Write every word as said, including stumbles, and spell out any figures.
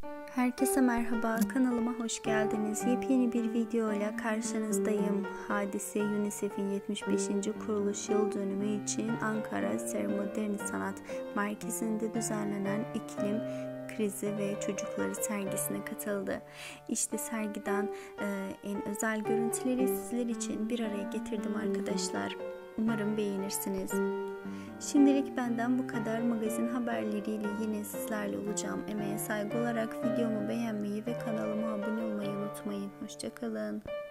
Herkese merhaba, kanalıma hoş geldiniz. Yepyeni bir video ile karşınızdayım. Hadise, UNICEF'in yetmiş beşinci kuruluş yıl dönümü için Ankara Sermodern Sanat Merkezi'nde düzenlenen iklim krizi ve çocukları sergisine katıldı. İşte sergiden e, en özel görüntüleri sizler için bir araya getirdim arkadaşlar. Umarım beğenirsiniz. Şimdilik benden bu kadar. Magazin haberleriyle yine sizlerle olacağım. Emeğe saygı olarak videomu beğenmeyi ve kanalıma abone olmayı unutmayın. Hoşça kalın.